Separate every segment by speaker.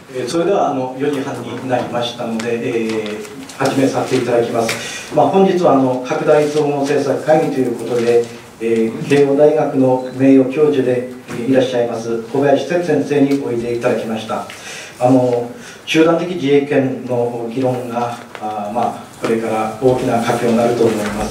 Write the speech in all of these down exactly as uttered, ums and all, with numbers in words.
Speaker 1: えー、それではあのよじはんになりましたので、えー、始めさせていただきます。まあ、本日はあの拡大総合政策会議ということで、えー、慶応大学の名誉教授でいらっしゃいます小林哲先生においでいただきました。あの集団的自衛権の議論があ、まあ、これから大きな賭けになると思います。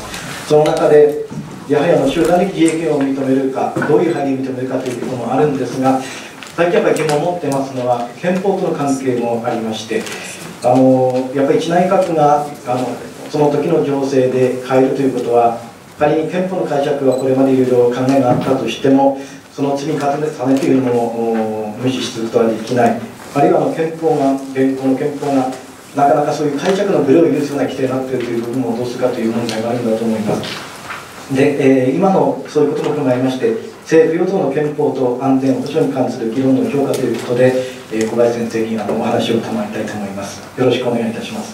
Speaker 1: その中でやはりあの集団的自衛権を認めるか、どういう範囲に認めるかということもあるんですが、最近やっぱり疑問を持ってますのは憲法との関係もありまして、あのやっぱり一内閣があのその時の情勢で変えるということは、仮に憲法の解釈はこれまでいろいろ考えがあったとしても、その積み重ねというのを無視することはできない、あるいはあの憲法が現行の憲法がなかなかそういう解釈のブレを許すような規定になっているという部分をどうするかという問題があるんだと思います。で、えー、今のそういうことも踏まえまして、政府与党の憲法と安全保障に関する議論の強化ということで、えー、小林先生にあのお話を賜りたいと思います。よろしくお願いいたします。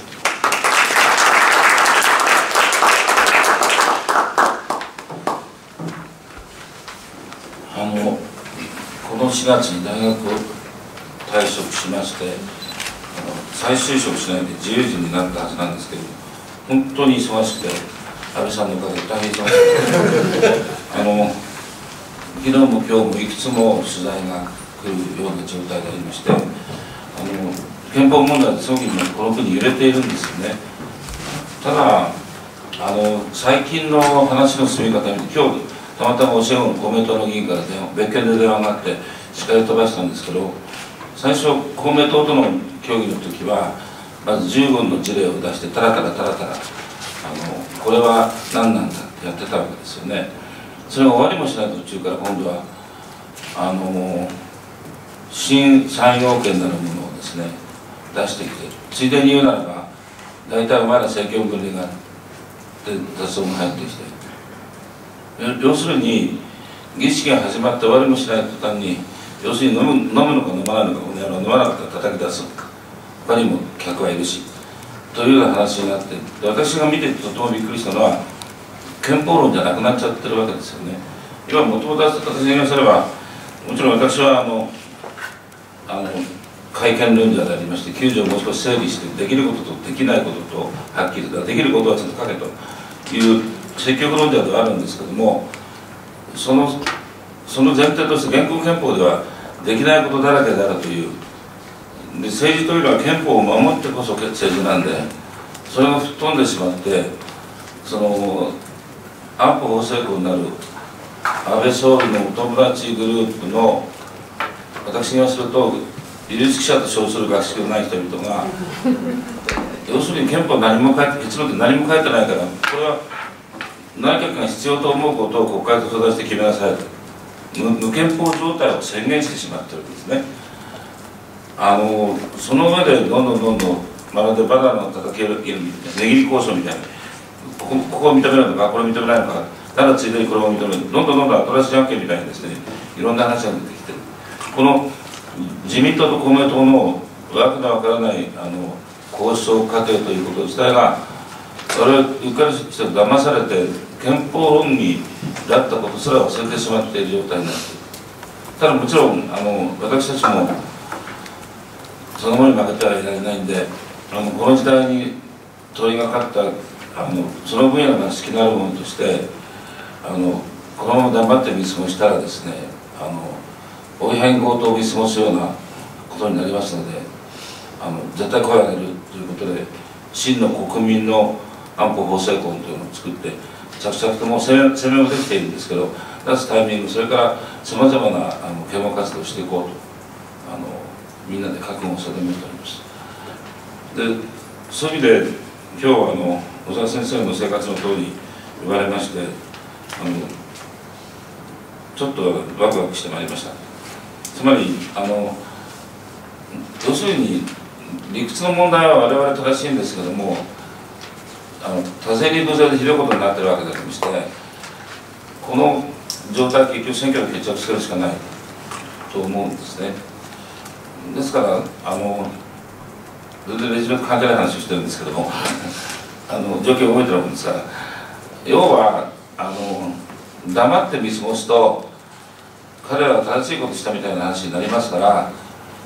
Speaker 2: あのこのしがつに大学を退職しまして、あの再就職しないで自由人になったはずなんですけど、本当に忙しくて、安倍さんのおかげで大変忙しくてあの昨日も今日もいくつも取材が来るような状態でありまして、あの憲法問題で早期にこの国揺れているんですよね。ただあの最近の話の進み方に今日たまたま教え子の公明党の議員から電話別件で電話があって司会を飛ばしたんですけど、最初公明党との協議の時はまず十分の事例を出してタラタラタラタラあのこれは何なんだってやってたわけですよね。それが終わりもしない途中から今度はあの新産業権なるものをですね出してきている。ついでに言うならば大体まだ政権分離があって雑音が入ってきている。要するに儀式が始まって終わりもしない途端に、要するに飲む飲むのか飲まないのか、この野郎飲まなかったら叩き出す、他にも客はいるしというような話になって、で私が見てとてもびっくりしたのは憲法論じゃなくなっちゃってるわけですよね。今もともと私が言いますれば、もちろん私はあのあの改憲論者でありまして、きゅう条をもう少し整理してできることとできないこととはっきりと、できることはちょっと書けという積極論者ではあるんですけども、そのその前提として現行憲法ではできないことだらけであるという。で政治というのは憲法を守ってこそ政治なんで、それが吹っ飛んでしまって、その安保法制校になる安倍総理のお友達グループの、私に言わせると技術記者と称する学識のない人々が要するに憲法何も書いて、結論で何も書いてないから、これは内閣が必要と思うことを国会と相談して決めなさいと、無憲法状態を宣言してしまってるんですね。あのその上でどんどんどんどんまるでバナナの叩き上げるみたいな、値切り交渉みたいな、ここここを認めるのか、これを認めないのか、ただついでにこれを認める、どんどんどんどん新しい案件みたいにですね、いろんな話が出てきてる。この自民党と公明党のわけのわからないあの交渉過程ということ自体が、我々うっかりして騙されて憲法論議だったことすら忘れてしまっている状態になっている。ただもちろんあの私たちもその後に負けてはいられないんで、あのこの時代に通りがかったあのその分野が好きなるものとして、あのこのまま頑張って見過ごしたらですね、あの追い変強盗を見過ごすようなことになりますので、あの絶対声を上げるということで、真の国民の安保法制婚というのを作って、着々ともう攻め攻めもできているんですけど、出すタイミング、それからさまざまなあの啓蒙活動をしていこうと、あのみんなで覚悟を定めております。でそういう意味で今日はあの小沢先生の生活の等に言われまして、あのちょっとワクワクしてまいりました。つまりあの要するに理屈の問題は我々正しいんですけども、あの多勢に無勢でひどいことになっているわけでありまして、この状態は結局選挙で決着つけるしかないと思うんですね。ですからあの全然レジメント関係ない話をしてるんですけどもあの状況を覚えてるんですが、要はあの黙って見過ごすと彼らは正しいことしたみたいな話になりますから、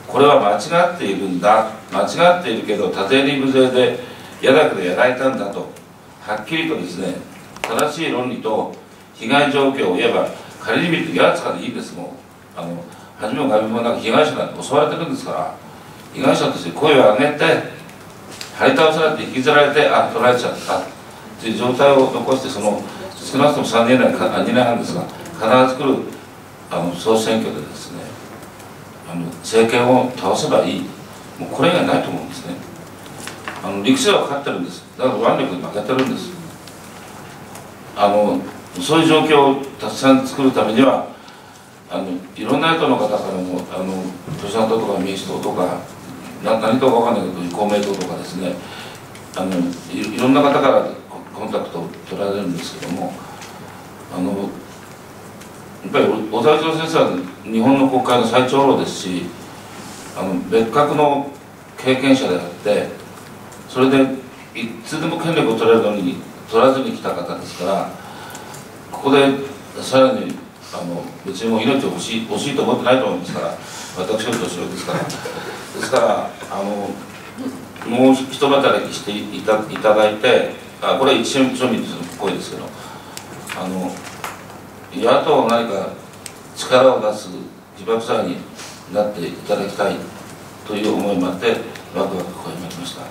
Speaker 2: これは間違っているんだ、間違っているけど縦に無税で嫌だけどやられたんだとはっきりとですね、正しい論理と被害状況を言えば、仮に見るとやつかでいいです。もうあの初めも外部もなんか被害者なんて襲われてるんですから、被害者として声を上げて張り倒されて引きずられて、あ取られちゃったという状態を残して、その少なくともさんねん以内かにねんはんですが、必ず来るあの総選挙でですね、あの政権を倒せばいい、もうこれ以外ないと思うんですね。あの理屈は分かってるんです。だから腕力に負けてるんです。あのそういう状況をたくさん作るためには、あのいろんな野党の方からも、あの共産党とか民主党とかな何党か分かんないけど公明党とかですね、あの い, いろんな方からコンタクトを取られるんですけども、あのやっぱり小沢一郎先生は日本の国会の最長老ですし、あの別格の経験者であって、それでいつでも権力を取れるのに取らずに来た方ですから、ここでさらにあの別にもう命を欲しい欲しいと思ってないと思いますから、私より年上ですから、ですからあのもう一働きしてい た, いただいて、あこれは一瞬庶民の声ですけど、あの野党が何か力を出す起爆剤になっていただきたいという思いもあって、ワクワク声をまきました。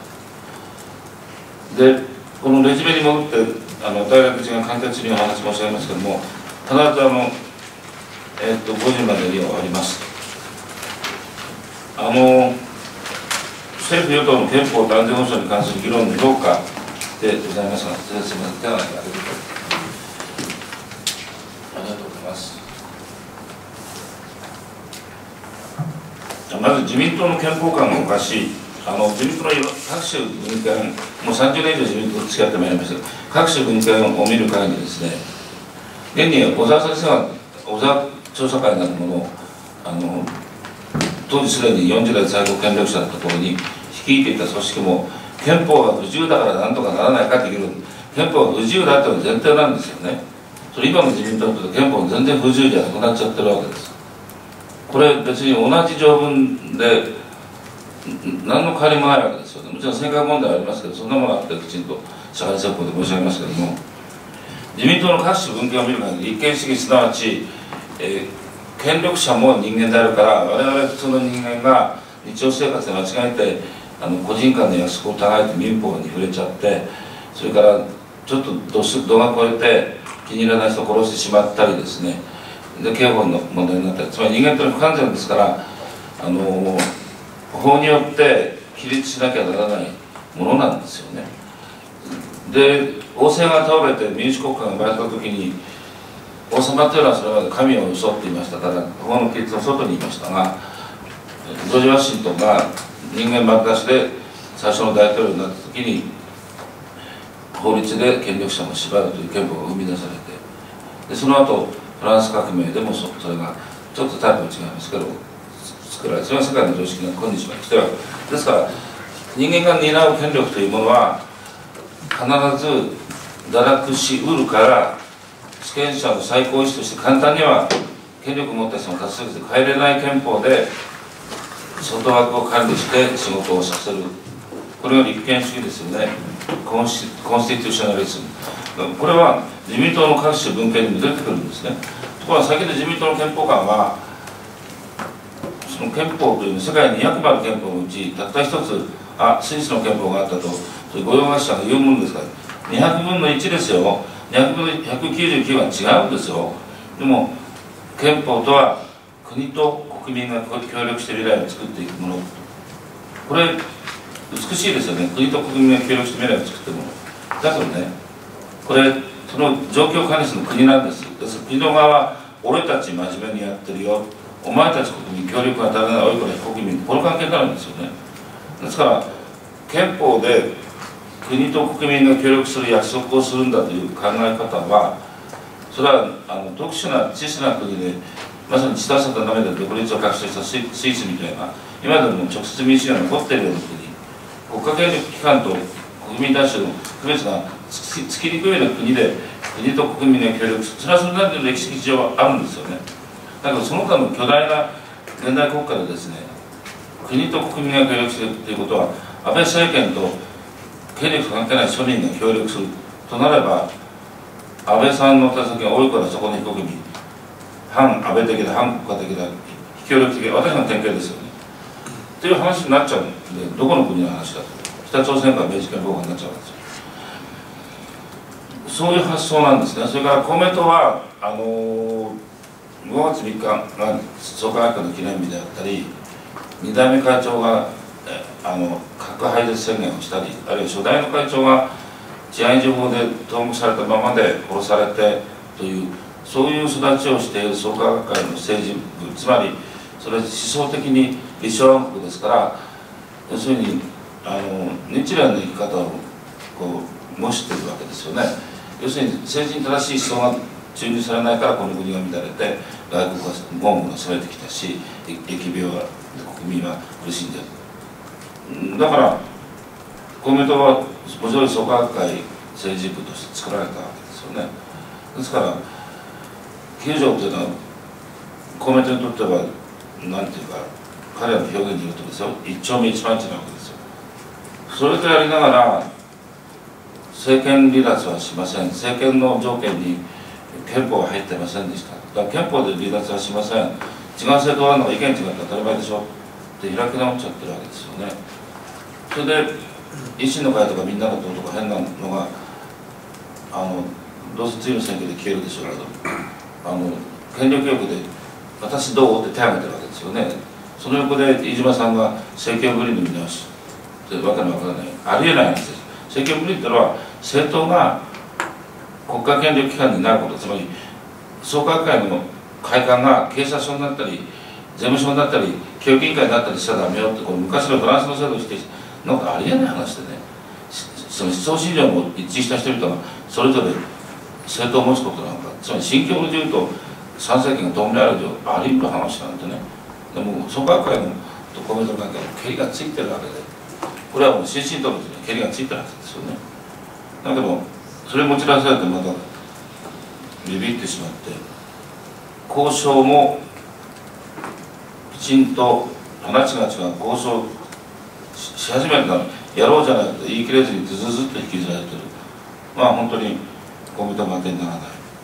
Speaker 2: でこのレジュメに戻って、あの大学時間簡潔にお話申し上げますけども、必ずあの、えー、っとごじまでに終わります。あの政府与党の憲法と安全保障に関する議論の評価でございますが、すみません、手が挙げてありがとうございます。まず自民党の憲法観がおかしい。あの自民党の各種文献、もうさんじゅうねん以上自民党と付き合ってまいりましたが、各種文献を見る限りですね、現に小沢先生は小沢調査会なるものをあの当時すでによんじゅう代最高権力者だった頃に率いていた組織も、憲法が不自由だからなんとかならないかという、憲法が不自由だというのが前提なんですよね。それ今の自民党と憲法全然不自由じゃなくなっちゃってるわけです。これ別に同じ条文で何の変わりもないわけですよね。もちろん尖閣問題はありますけど、そんなものあってきちんと社会説法で申し上げますけれども、自民党の各種文献を見る限り、立憲主義すなわち、えー、権力者も人間であるから、我々普通の人間が日常生活で間違えてあの個人間の約束を疑えて民法に触れちゃって、それからちょっと度が超えて気に入らない人を殺してしまったりですね、で刑法の問題になったり、つまり人間というのは不完全ですから、あのー法によって規律しなきゃならないものなんですよね。で王政が倒れて民主国家が生まれた時に、王様というのはそれまで神を装っていましたから、法の規律の外にいましたが、ジョージ・ワシントンが人間丸出しで最初の大統領になった時に、法律で権力者も縛るという憲法が生み出されて、でその後フランス革命でも そ, それがちょっとタイプは違いますけど作られ、それは世界の常識が今日まで来てるわけですから、人間が担う権力というものは必ず堕落しうるから、主権者の最高意思として簡単には権力を持った人の多数決で変えれない憲法で外枠を管理して仕事をさせる、これが立憲主義ですよね。コンスティテューショナリズム、これは自民党の各種文献にも出てくるんですね。ところが先で自民党の憲法観は、その憲法という世界ににひゃくもある憲法のうちたった一つ、あスイスの憲法があったと、それ御用学者が言うものですから、にひゃくぶんのいちですよ。にひゃくぶんのひゃくきゅうじゅうきゅうは違うんですよ。でも憲法とは国と国民が協力して未来を作っていくもの、これ美しいですよね。国と国民が協力して未来を作っていくものだけどね、これその状況を管理するの国なんです。ですから国の側は俺たち真面目にやってるよ、お前たち国民協力が足らない、おいこれ国民、この関係になるんですよね。ですから憲法で国と国民が協力する約束をするんだという考え方は、それはあの特殊な小さな国でまさに血ださとなめで独立を確立したスイスみたいな、今でも直接民主主義が残っているような国、国家権力機関と国民たちの区別がつきにくいような国で国と国民が協力する、それはそれなりの歴史上はあるんですよね。だけどその他の巨大な現代国家でですね、 国と国民が協力しているということは、安倍政権と権力関係ない庶民が協力するとなれば、安倍さんの手先が多いからそこに国民、反安倍的な、反国家的な、非協力的な、私の典型ですよね。という話になっちゃうんで、どこの国の話だと、北朝鮮から明治憲法がになっちゃうわけですよ。そういう発想なんですね。それから公明党は、あのー、ごがつみっかが創価学会の記念日であったり、に代目会長がえあの核廃絶宣言をしたり、あるいは初代の会長が治安維持法で投獄されたままで殺されてという、そういう育ちをしている創価学会の政治部、つまりそれは思想的に立正安国ですから、要するにあの日蓮の生き方をこう模しているわけですよね。要するに政治に正しい思想が注入されないからこの国が乱れて、外国がモンゴルが攻めてきたし、疫病は国民は苦しんでいる。だから公明党は文字通り創価学会政治部として作られたわけですよね。ですからきゅう条というのは公明党にとっては何ていうか、彼らの表現に言うとですよ、一丁目一番地なわけですよ。それとやりながら政権離脱はしません。政権の条件に憲法は入ってませんでした。だから憲法で離脱はしません。違う政党があるのが意見違って当たり前でしょって開き直っちゃってるわけですよね。それで維新の会とかみんなの党とか変なのがあのどうせ次の選挙で消えるでしょうけど、あの権力欲で「私どう?」って手を挙げてるわけですよね。その横で飯島さんが政権ぶりの見直しってわけのわからない、ありえない話です。政権ぶりってのは政党が国家権力機関になること、つまり創価学会の会館が警察署になったり税務署になったり教育委員会になったりしちゃダメよって、この昔のフランスの制度をしてなんかありえない話でね、その思想信条も一致した人々がそれぞれ政党を持つことなんか、つまり信教の自由と参政権が共にある以上あり得る話なんてね。でも創価学会のと公明党の関係はけりがついてるわけで、これはもう心身ともにけりがついてるわけですよね。だけどそれ持ち出されてまたビビってしまって、交渉もきちんと話が違う交渉し始めたらやろうじゃないかと言い切れずにずずずっと引きずられてる。まあ本当に公明党負けにならない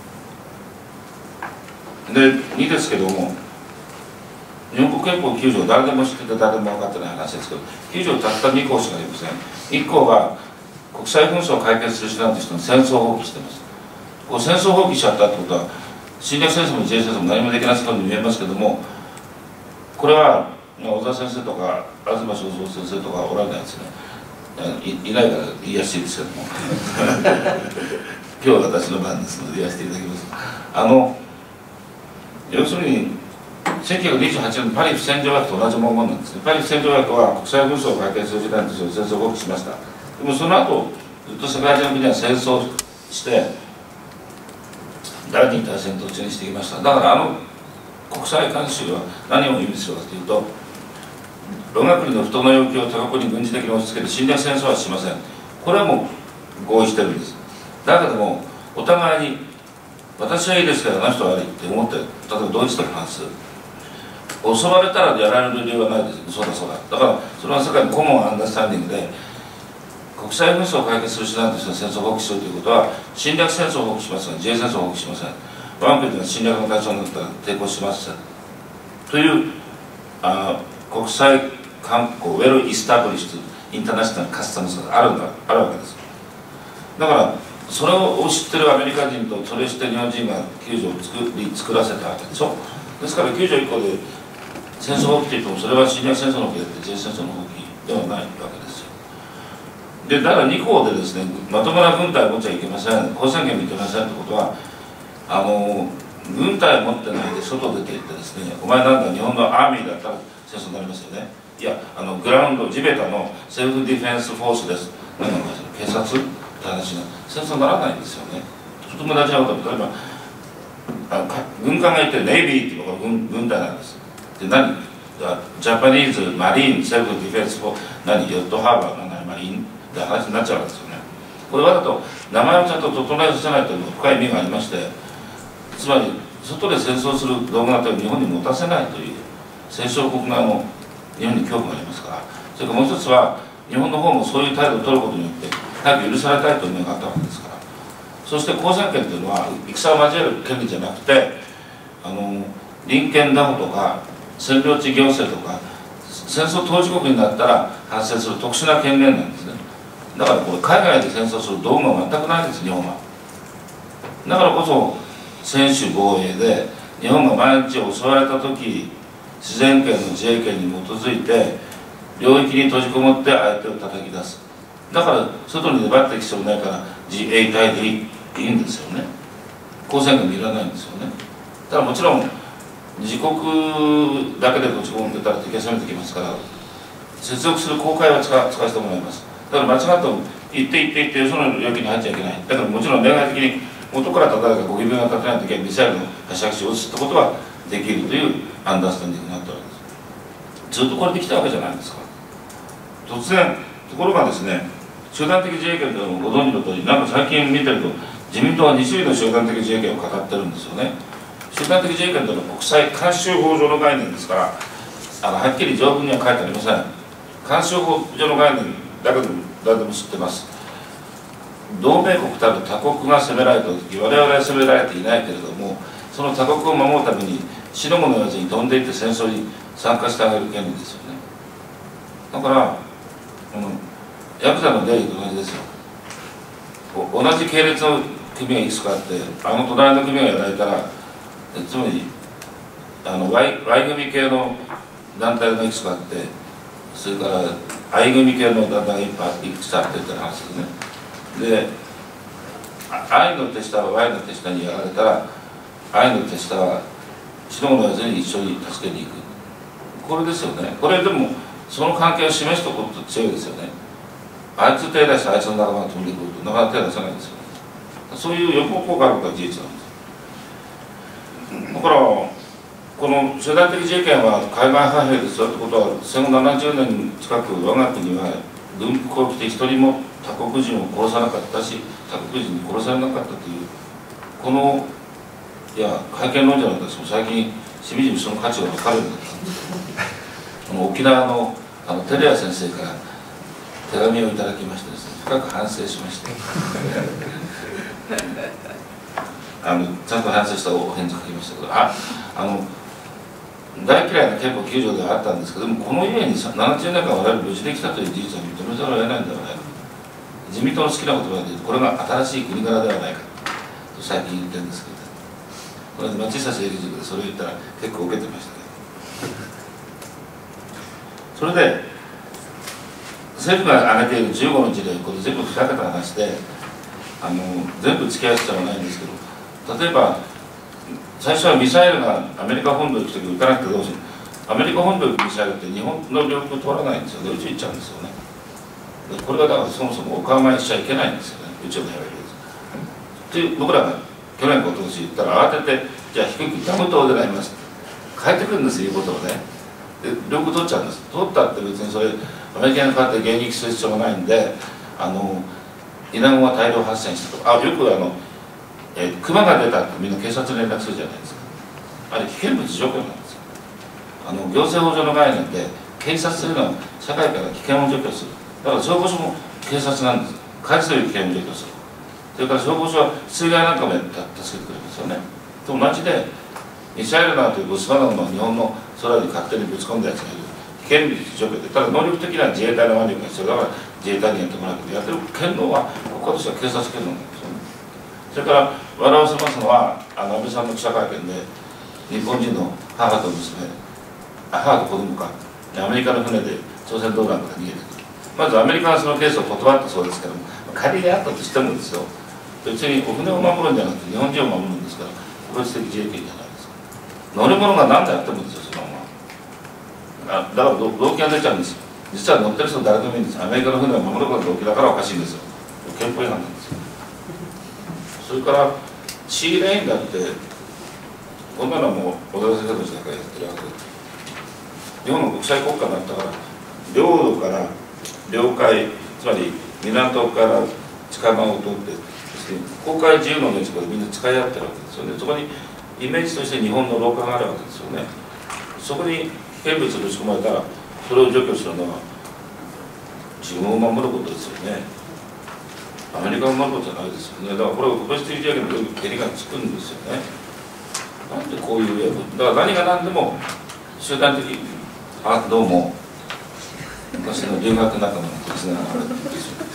Speaker 2: でにですけども、日本国憲法きゅう条、誰でも知ってて誰でも分かってない話ですけど、きゅう条たったに項しかありません。いっ項が国際紛争を解決する手段としての戦争を放棄しています。こう戦争放棄しちゃったってことは侵略戦争も自衛戦争も何もできなさそうに見えますけども、これは小沢先生とか東正蔵先生とかおられないですね、い, いないから言いやすいですけども今日は私の番ですので言わせていただきます。あの要するにせんきゅうひゃくにじゅうはちねんのパリ不戦条約と同じ文言なんですね。パリ不戦条約は国際紛争を解決する手段として戦争を放棄しました。でもその後ずっと世界中の国は戦争して第二次大戦突入してきました。だからあの国際慣習は何を意味するかというと、我が国の不当な要求を他国に軍事的に押し付ける侵略戦争はしません。これはもう合意してるんです。だけどもお互いに私はいいですけどあの人は悪いって思って、例えばドイツとフランス襲われたらやられる理由はないです。そうだそうだ。だからそれは世界のコモンアンダースタンディングで、国際紛争を解決する手段としての戦争を放棄するということは侵略戦争を放棄しますが自衛戦争を放棄しません。我が国が侵略の対象になったら抵抗しますというあ国際観光ウェル・イスタブリッシュインターナショナル・カスタムズがあるんだあるわけです。だからそれを知ってるアメリカ人とそれを知ってる日本人がきゅう条を作り作らせたわけでしょ。ですからきゅう条いっこで戦争放棄といってもそれは侵略戦争の放棄であって自衛戦争の放棄ではないわけですよ。でだからに項でですね、まともな軍隊を持っちゃいけません、交戦権認めませんってことは、あの軍隊を持ってないで外出ていってですね、お前なんだ日本のアーミーだったら戦争になりますよね。いやあのグラウンド地べたのセルフディフェンスフォースです、何なのか警察って話が戦争にならないんですよね。とても大事なことは、例えばあの軍艦がいてネイビーっていうのが 軍, 軍隊なんです。で何ジャパニーズマリーンセルフディフェンスフォース何ヨットハーバーの何マリーンって話になっちゃうんですよね。これはだと名前をちゃんと整えさせないという深い意味がありまして、つまり外で戦争する道具なんて日本に持たせないという戦勝国側の日本に恐怖がありますから、それからもう一つは、日本の方もそういう態度を取ることによって、早く許されたいという思いがあったわけですから、そして公選権というのは、戦を交える権利じゃなくて、あの隣県拿捕とか、占領地行政とか、戦争当事国になったら発生する特殊な権限なんですね。だからこれ、海外で戦争する道具は全くないんです、日本は。だからこそ、専守防衛で、日本が毎日襲われたとき、自然権の自衛権に基づいて、領域に閉じこもって相手を叩き出す。だから、外に粘ってきてもないから、自衛隊でいいいいんですよね。公選権もいらないんですよね。ただもちろん、自国だけで閉じこもってたら敵が攻めてきますから、接続する公海は使わせてもらいます。だから間違っても、行って行って行って、その領域に入っちゃいけない。だからもちろん例外的に、元からただかごきびょうが立てないといけないミサイルの発射基地を移すってことはできるというアンダースタンディングになったわけです。ずっとこれできたわけじゃないですか。突然、ところがですね、集団的自衛権というのをご存知の通り、なんか最近見てると、自民党はに種類の集団的自衛権を語ってるんですよね。集団的自衛権というのは国際慣習法上の概念ですから、あのはっきり条文には書いてありません。慣習法上の概念だけでも誰でも知ってます。同盟国たる他国が攻められた時、我々は攻められていないけれども、その他国を守るために死のもの言わずに飛んでいって戦争に参加してあげる権利ですよね。だから、うん、ヤクザの出入りと同じですよ。同じ系列の組がいくつかあって、あの隣の組がやられたら、つまりあの Y, Y 組系の団体がいくつかあって、それから I 組系の団体がいっぱいいくつかあってって話ですね。で、I の手下は Y の手下にやられたら、I の手下は死のもの言わずに一緒に助けに行く。これですよね。これでもその関係を示すとこと強いですよね。あいつ手出してあいつの仲間が飛んでくるとなかなか手出さないんですよ。そういう予防効果があることは事実なんです。だからこの集団的自衛権は海外派兵ですよってことは、戦後ななじゅうねん近く我が国は軍服を着て一人も他国人を殺さなかったし、他国人に殺されなかったという、このいや会見論者の私も最近しみじみその価値が分かるようになったんです。この沖縄のあの照屋先生から手紙をいただきましてですね、深く反省しましてあのちゃんと反省したお返事書きましたけど、ああの大嫌いな憲法きゅう条ではあったんですけども、この家にななじゅうねんかん我々無事できたという事実は認めざるを得ないんではないか。自民党の好きな言葉で言うと、これが新しい国柄ではないかと最近言ってるんですけど、これ松下政治塾でそれを言ったら結構受けてましたけどそれで政府が挙げているじゅうごの事例、これ全部ふざけた話で、あの全部付き合う必要はないんですけど、例えば最初はミサイルがアメリカ本土に行くとき撃たなくてどうする。アメリカ本土に行くミサイルって日本の領域を通らないんですよね。宇宙行っちゃうんですよね。でこれがだからそもそもお構いしちゃいけないんですよね、宇宙のレベルです。で僕らが去年か今年言ったら慌てて、じゃあ低くダム島でなりますって帰ってくるんですよ、いうことをね。で領空取っちゃうんです。取ったって別にそれアメリカに代わって迎撃する必要がないんで、あのイナゴが大量発生したとか、あよくあのえー、熊が出たってみんな警察に連絡するじゃないですか。あれ危険物除去なんですよ。あの行政法上の概念で警察というのは社会から危険を除去する。だから消防署も警察なんです。海水危険を除去する。それから消防署は水害なんかも助けてくれるんですよね。と同じでミサイルなんていうボスバナナの日本の空に勝手にぶち込んだやつがいる。危険物除去で、ただ能力的な自衛隊の能力が必要だから自衛隊にやってもらうけど、やってる権能は国家としては警察権能なんですよね。それから笑わせますのは、あの安倍さんの記者会見で日本人の母と娘、母と子供かアメリカの船で朝鮮動乱から逃げてくる。まずアメリカはそのケースを断ったそうですけども、仮であったとしてもですよ、別にお船を守るんじゃなくて日本人を守るんですから、個別的自衛権じゃないですか。乗り物が何であってもですよ、そのまま。あだから動機が出ちゃうんですよ。実は乗ってる人誰でもいいんです。アメリカの船を守ることが動機だからおかしいんですよ。憲法違反なんですよ。それからシーレーンだって、こんなのも小田先生たちがやってるわけで、日本の国際国家だったから、領土から領海、つまり港から近場を通ってですね、公海自由の熱でみんな使い合ってるわけですよね。そこにイメージとして日本の廊下があるわけですよね。そこに危険物ぶち込まれたら、 それを除去するのは自分を守ることですよね。アメリカを守ることじゃないですよね。だからこれは個別的自衛権のよく蹴りがつくんですよね。なんでこういうやつだから何が何でも集団的あどうも昔の留学仲間のつながられてるんですよ。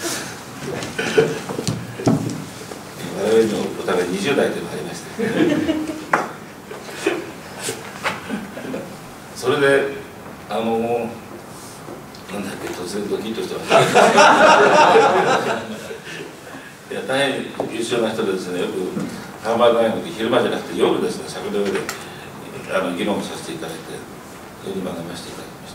Speaker 2: 我々のお互いにじゅう代というのがありましてそれであのなんだっけ突然ドキッとしてましたいや大変優秀な人でですね、よくハーバード大学で昼間じゃなくて夜ですね、尺の上であの議論させていただいて夜に学ばせていただきました。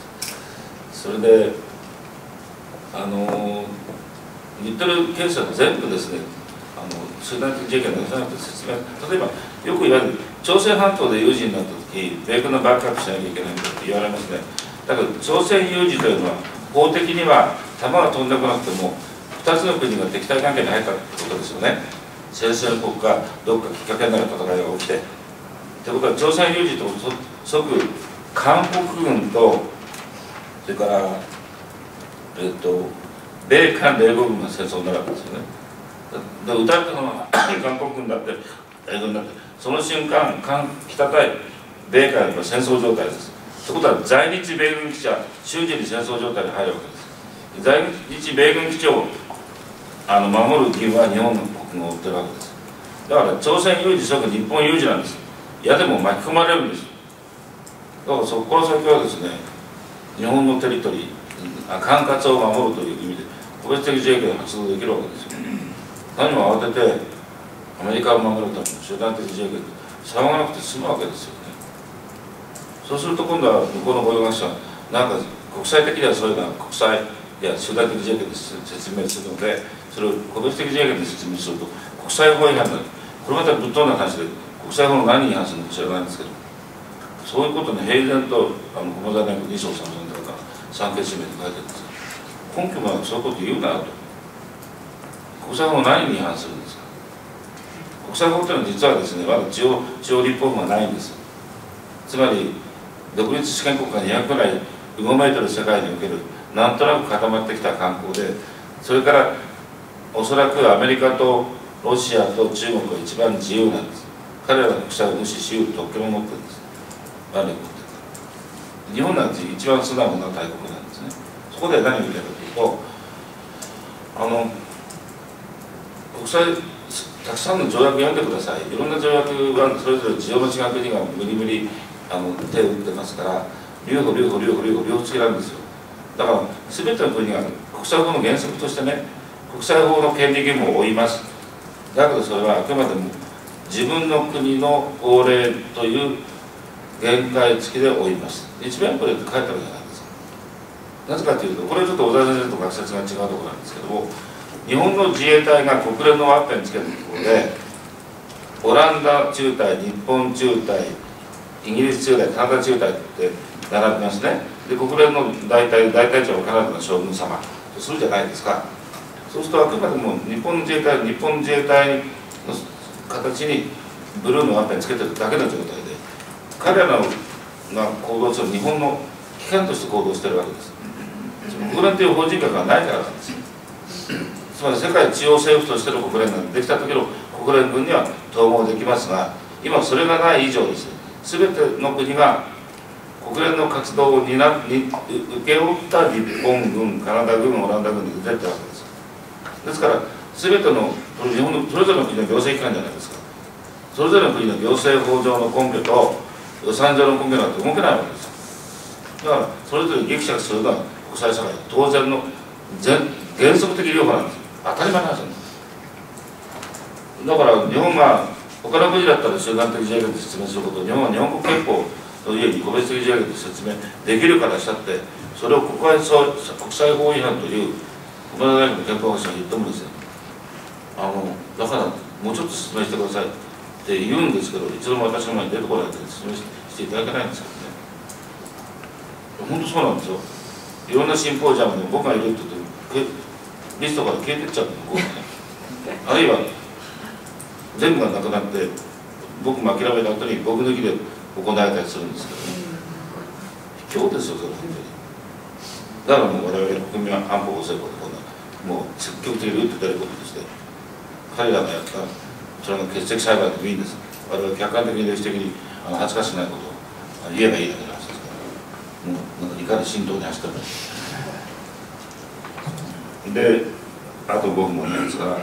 Speaker 2: それであの言ってるケースは全部ですね、あの集団的自衛権のなくて説明、例えばよく言われる朝鮮半島で有事になった時米軍のバックアップしなきゃいけないんだって言われますね。だけど朝鮮有事というのは法的には弾が飛んでこなくてもふたつの国が敵対関係に入ったってことですよね。戦争国がどっかきっかけになる戦いが起きてということは朝鮮有事と即韓国軍とそれからえっと米韓米国軍が戦争になるわけですよね。で撃たれたのは韓国軍だって米軍だってその瞬間韓北対米韓は戦争状態です。ということは在日米軍基地は瞬時に戦争状態に入るわけです。在日米軍基地をあの守る義務は日本の国が負ってるわけです。だから朝鮮有事即日本有事なんです。嫌でも巻き込まれるんです。だからそこから先はですね、日本のテリトリー管轄を守るという意味で個別的自衛権が発動できるわけですよ。何も慌ててアメリカを守るための集団的自衛権で騒がなくて済むわけですよね。そうすると今度は向こうの法学者はなんか国際的にはそういうのは国際いや集団的自衛権で説明するので、それを個別的自衛権で説明すると国際法違反になる。これまたぶっ飛んだ話で国際法の何に違反するのか知らないんですけど、そういうことに平然とあの駒沢大学二章さんとか産経新聞に書いてるんですよ。根拠がそういうこと言うなと。国際法の何に違反するんですか。国際法というのは実はですね、まだ地方地方立法府がないんです。つまり独立主権国がにひゃくぐらいうごめいてる世界におけるなんとなく固まってきた慣行で、それからおそらくアメリカとロシアと中国が一番自由なんです。彼らが国際を無視しうる特権を持ってるんです。何を持ってるか。日本なんて一番素直な大国なんですね。そこで何を言いたいかというと、あの国際たくさんの条約読んでください。いろんな条約はそれぞれ事情の違う国が無理無理あの手を打ってますから、留保留保留保留保留保付きなんですよ。だから全ての国が国際法の原則としてね、国際法の権利義務を負います。だけどそれはあくまでも自分の国の法令という限界付きで負います。一弁法令って書いてあるじゃないですか。なぜかというと、これちょっと小田先生と学説が違うところなんですけども、日本の自衛隊が国連のワッペンつけるところで、オランダ中隊、日本中隊、イギリス中隊、カナダ中隊って並びますね。で、国連の大隊、大隊長はカナダの将軍様とするじゃないですか。そうするとあくまでも日本の自衛隊、日本自衛隊の形にブルーのワッペンつけてるだけの状態で、彼らが行動する日本の機関として行動してるわけです。国連という法人格がないからなんですよ。つまり世界中央政府としての国連ができた時の国連軍には統合できますが、今それがない以上です。全ての国が国連の活動を担に請け負った日本軍、カナダ軍、オランダ軍に出てるわけです。ですから全ての日本のそれぞれの国の行政機関じゃないですか。それぞれの国の行政法上の根拠と予算上の根拠なんて動けないわけですよ。だからそれぞれ激釈するのは国際社会当然の原則的両方なんですよ。当たり前なんですよね。だから日本が他の国だったら集団的自衛権で説明することを日本は日本国憲法の家に個別的自衛権で説明できるからしたって、それを国際国際法違反という駒沢大学の憲法学者が言ってもですね、あのだからもうちょっと説明してくださいって言うんですけど、一度も私の前に出てこないで説明していただけないんですけどね。本当そうなんですよ。いろんなシンポジアムで僕がいるって言うとリストから消えてっちゃうの、こうね。あるいは全部がなくなって僕も諦めた後に僕抜きで行われたりするんですけどね。卑怯ですよ、それ本当に。 だからもう我々国民安保法制度でこんなもう積極的に打って出ることとして、彼らがやったそれの欠席裁判でもいいんです。我々客観的に歴史的にあの恥ずかしくないことを言えばいいだけの話ですから、もうなんか怒り心頭に走ってるんです。で、あとごふんもないですから、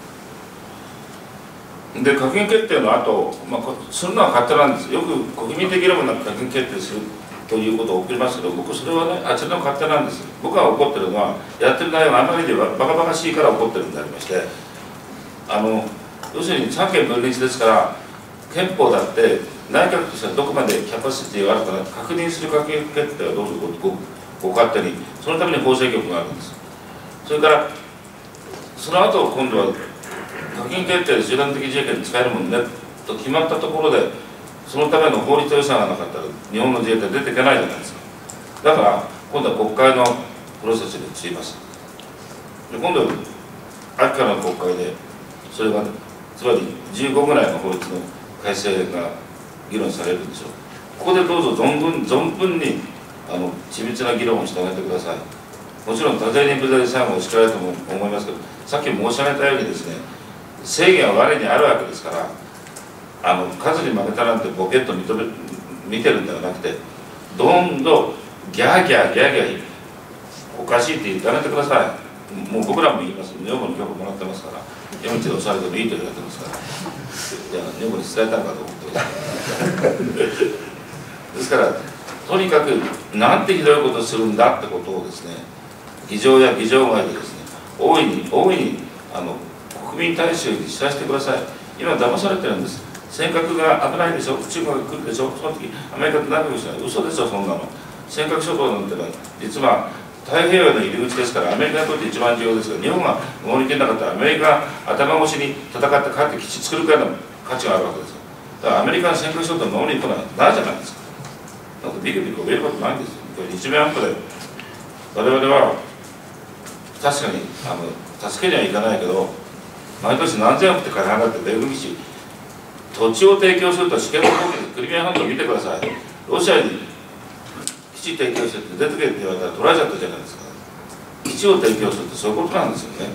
Speaker 2: で閣議決定の後、まあするのは勝手なんです。よく国民的レベルの閣議決定するということを送りますけど、僕それはね、あちらの勝手なんです。僕が怒ってるのはやってる内容があまりでバカバカしいから怒ってるんでありまして、あの要するに三権分立ですから、憲法だって内閣としてはどこまでキャパシティがあるか確認する閣議決定はどうぞごごご勝手に、そのために法制局があるんです。それからその後今度は閣議決定で集団的自衛権に使えるもんねと決まったところで、そのための法律予算がなかったら日本の自衛隊出ていけないじゃないですか。だから今度は国会のプロセスで移ります。で今度は秋からの国会でそれが、ね、つまりじゅうごぐらいの法律の改正が議論されるんでしょう。ここでどうぞ存分存分にあの緻密な議論をしてあげてください。もちろん多勢に無罪で裁判をしかれると思いますけど、さっき申し上げたようにですね、制限は我にあるわけですから、あの数に負けたなんてボケっと認め見てるんではなくて、どんどんギャーギャーギャーギャーおかしいって言ってあげてください。もう僕らも言います。女房に許可もらってますから、夜道で押されてもいいと言われてますから、いや女房に伝えたんかと思ってですから、とにかくなんてひどいことをするんだってことをですね、議場や議場外でですね、大いに大いにあの国民大衆に知らせてください。今騙されてるんです。尖閣が危ないでしょ、中国が来るでしょ、その時アメリカって仲良くしない、嘘ですよ、そんなの。尖閣諸島なんてのは実は太平洋の入り口ですから、アメリカにとって一番重要ですが、日本が守りきれなかったらアメリカ頭越しに戦って帰って基地作るくらいの価値があるわけですよ。だからアメリカの尖閣諸島を守りに来ないないじゃないですか。だってビクビク言えることないんですよ。これ日米安保で我々は確かにあの助けにはいかないけど、毎年何千億って金払って米軍基地土地を提供すると試験の時にクリミア半島見てください。ロシアに基地提供してって出てけって言われたら取られちゃったじゃないですか。基地を提供するってそういうことなんですよね。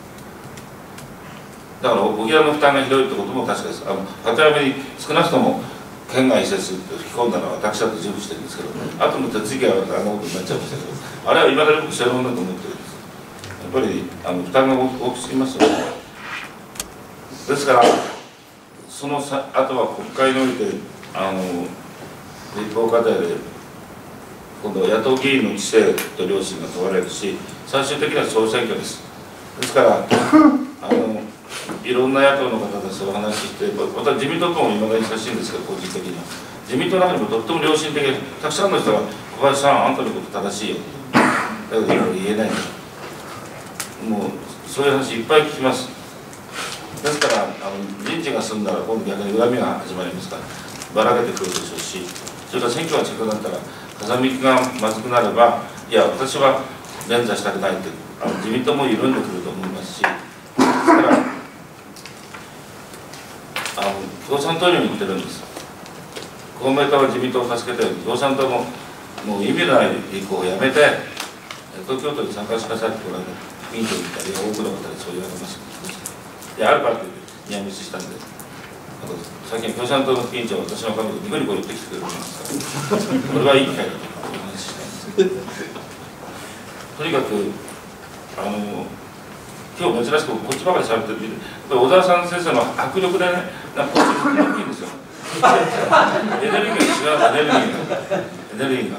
Speaker 2: だから沖縄の負担がひどいってことも確かです。あの鳩山に少なくとも県外移設って吹き込んだのは私だと自負してるんですけど、あとの手続きはあのことになっちゃいましたけど、あれはいまだに僕正論だと思ってるんです。やっぱりあの負担が大きすぎますよね。ですからそのさあとは国会においてあの立法課題で今度は野党議員の知性と良心が問われるし、最終的には総選挙です。ですからあのいろんな野党の方とそういう話して、また自民党ともいまだに親しいんですけど、個人的には自民党の中にもとっても良心的で、たくさんの人が「小林さんあんたのこと正しいよ」だけど言えないんだ。もうそういう話いっぱい聞きます。ですからあの人事が済んだら今度逆に恨みが始まりますからばらけてくるでしょうし、それから選挙が近くなったら風向きがまずくなれば、いや私は連座したくないってあの自民党も緩んでくると思いますし、ですからあの共産党にも言ってるんです。公明党は自民党を助けて共産党ももう意味のない立候補をやめて東京都に参加しなさいって言われて委員長に言ったり多くの方にそう言われました。いやあるパーティーでニアミスしたんで、最近共産党の委員長は私の彼女ニコニコ言ってきてくれるんですからこれはいい機会だとお話ししたいんですとにかくあの今日珍しくこっちばかりしゃべってるみて、小沢さん先生の迫力でね、なんかこっちが大きいんですよエネルギーが違う、エネルギーがエネルギーが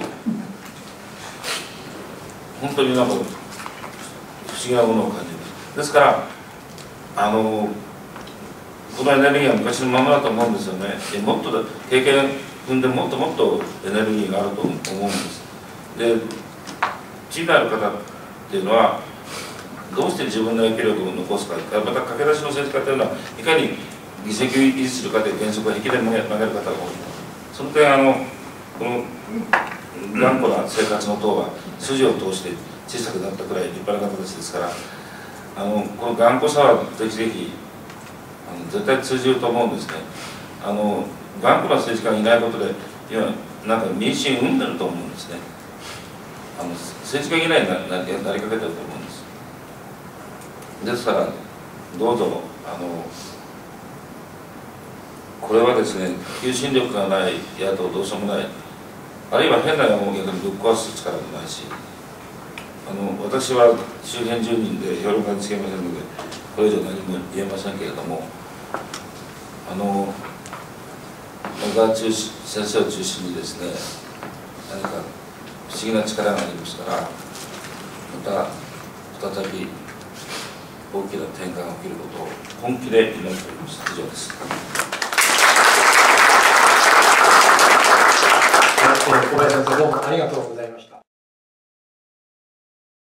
Speaker 2: 本当になんか不思議なものを感じます。ですからあのこのエネルギーは昔のままだと思うんですよね。もっと経験踏んでもっともっとエネルギーがあると思うんです。で地位のある方っていうのはどうして自分の影響力を残すか、また駆け出しの政治家というのはいかに議席を維持するかという原則を引きで曲げる方が多い。その点あのこの頑固な生活の党は筋を通して小さくなったくらい立派な形ですから、あのこの頑固さはぜひぜひあの絶対通じると思うんですね。あの頑固な政治家がいないことで今なんか民心生んでると思うんですね。 あの政治家議題になりなりかけてると思うんです。ですからどうぞあのこれはですね、求心力がない野党どうしようもない、あるいは変な野望を逆にぶっ壊す力もないし、あの私は周辺住民で評論家につけませんのでこれ以上何も言えませんけれども、あの小田中先生を中心にですね、何か不思議な力がありますから、また再び大きな転換が起きることを本気で祈っております。以上です。
Speaker 1: 小林先生、どうもありがとうございました。